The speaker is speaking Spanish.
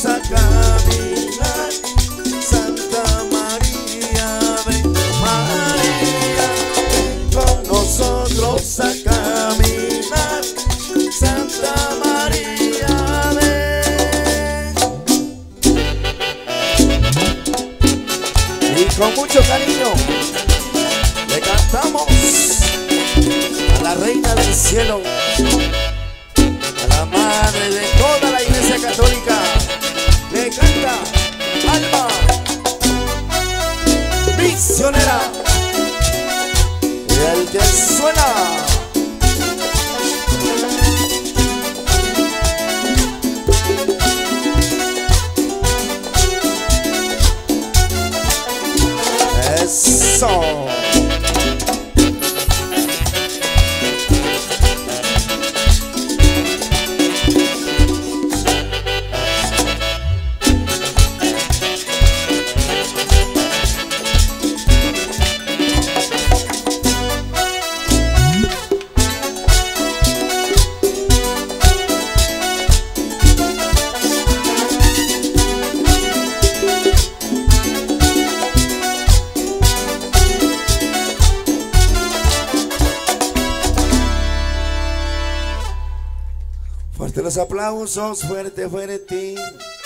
a caminar. Santa María, ven, María, ven con nosotros a caminar. Santa María, ven. Y con mucho cariño le cantamos a la Reina del Cielo, a la Madre de toda la Iglesia Católica. Le canta Alma Misionera. Y el que suena. Eso. Fuerte los aplausos, fuerte, fuerte.